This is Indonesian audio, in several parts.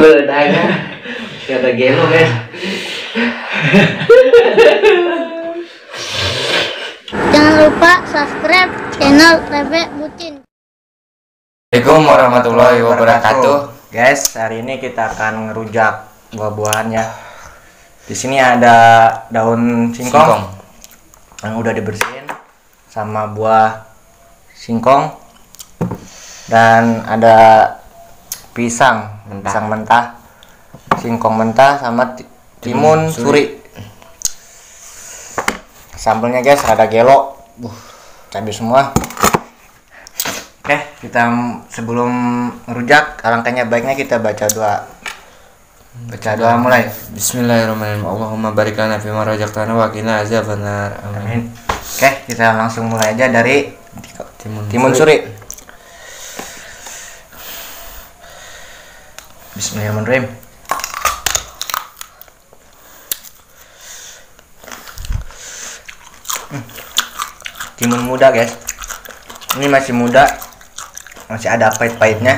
Beledaknya kata gelo guys. Jangan lupa subscribe channel TV Bucin. Assalamualaikum warahmatullahi wabarakatuh. Guys, hari ini kita akan ngerujak buah-buahan ya. Di sini ada daun singkong yang udah dibersihin sama buah singkong, dan ada pisang mentah, singkong mentah sama timun suri. Sambelnya guys ada gelo, cabai semua. Oke, kita sebelum ngerujak, alangkahnya baiknya kita baca doa. Mulai. Bismillahirrahmanirrahim. Allahumma barik lana fima razaqtana wa qina azabannar. Amin. Oke, kita langsung mulai aja dari timun suri. Bismillahirrahmanirrahim. Timun muda guys, ini masih muda, masih ada pahit-pahitnya.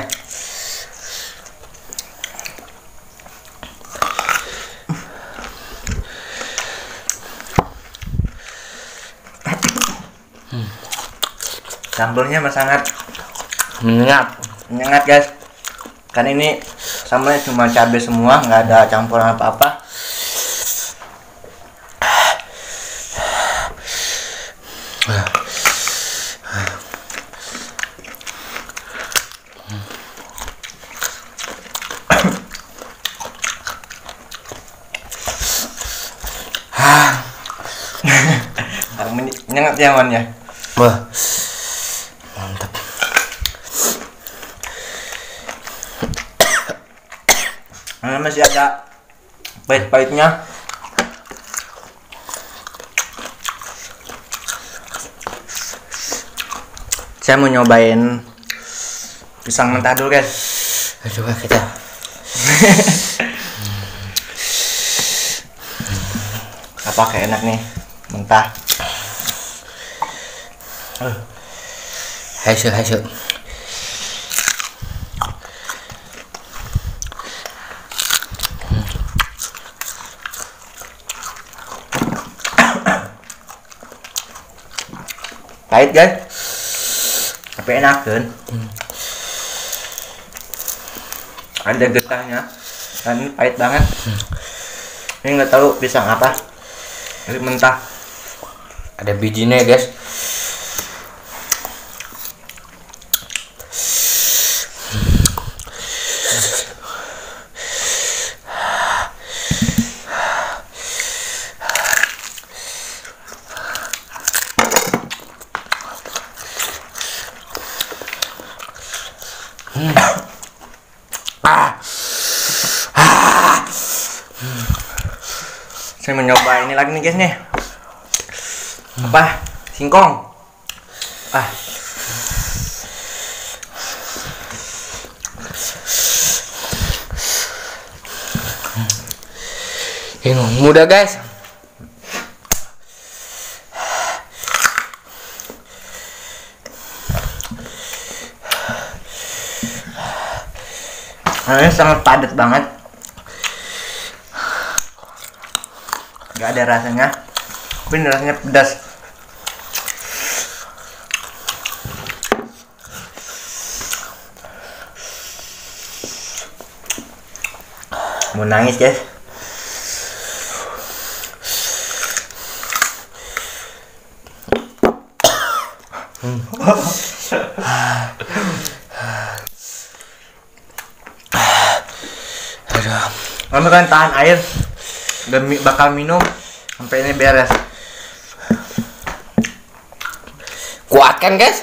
Sambelnya sangat menyengat guys, kan ini sambelnya cuma cabai semua, nggak ada campuran apa-apa. Menyengat ya man ya. Wah, mantap. Masih ada pahit-pahitnya. Saya mau nyobain pisang mentah dulu guys. Coba kita. Apa kayak enak nih mentah. Hasil. Pahit guys, tapi enak kan. Ada getahnya dan ini pahit banget. Ini nggak tahu pisang apa, ini mentah. Ada bijinya guys. Saya mencoba ini lagi nih guys nih. Apa? Singkong. Ini mudah guys. Ini sangat padat banget. Gak ada rasanya, tapi rasanya pedas. Mau nangis guys. Kamu kan tahan air, bakal minum sampai ini beres. Kuat kan guys?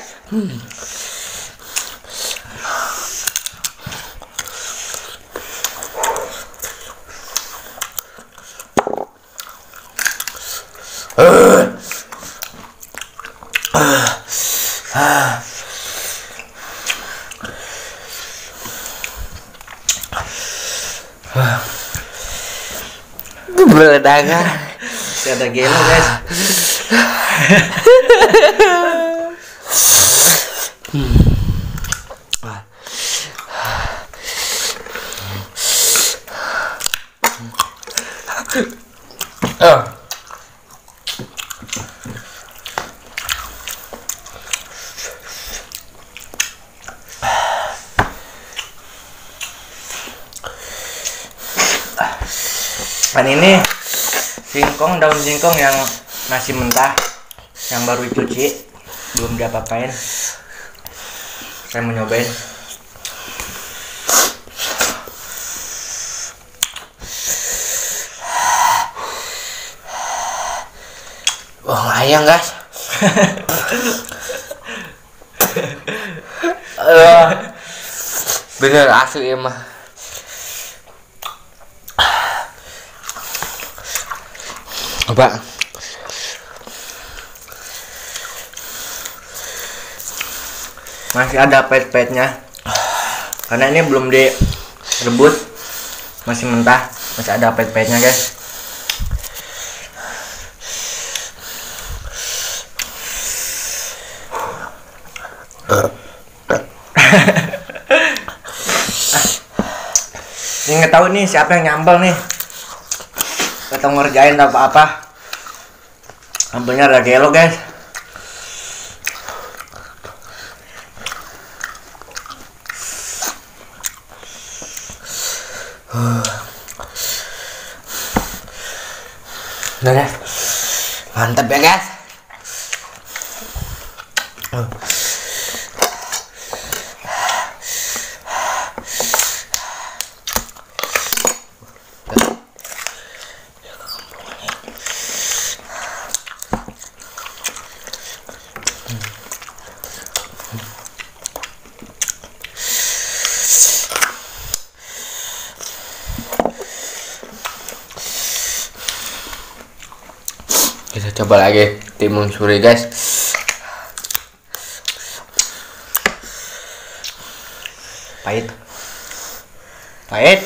Beledangan. Masih ada gelo guys. Dan ini singkong, daun singkong yang masih mentah, yang baru dicuci, belum diapa-apain. Saya mau nyobain. Wah, ayam guys. Bener asli emang. Apa? Masih ada pahit-pahitnya karena ini belum direbus, masih mentah, masih ada pahit-pahitnya guys. Ini nggak tahu nih siapa yang nyambel nih, atau ngerjain apa-apa. Sambelnya ada gelo guys. Udah deh. Mantap ya guys. Kita coba lagi timun suri guys. Pahit. Pahit.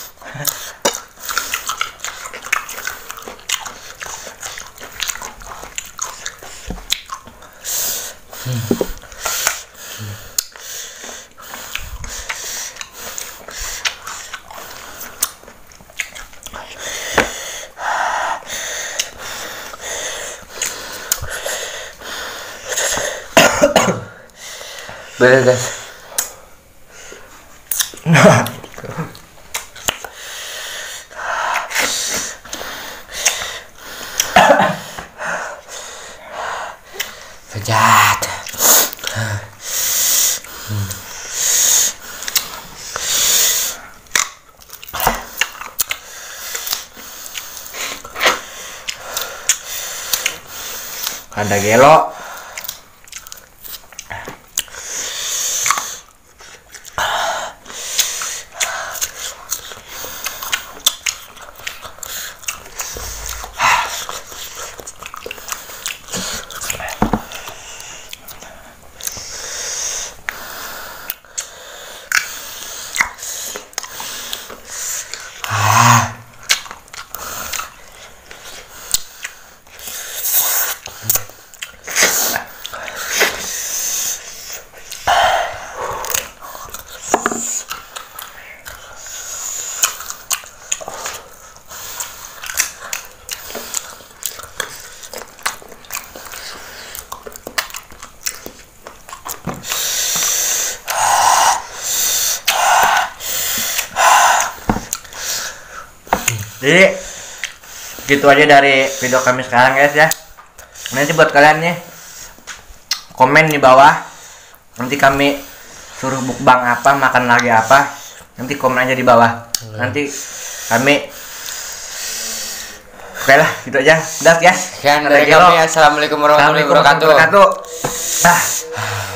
Bener guys. Sejat. Ada gelo. Jadi gitu aja dari video kami sekarang guys ya. Nanti buat kalian nih komen di bawah, nanti kami suruh mukbang apa, makan lagi apa, nanti komen aja di bawah. Nanti kami oke lah gitu aja. Udah ya. Sekian dari kami. Assalamualaikum warahmatullahi wabarakatuh. Ah.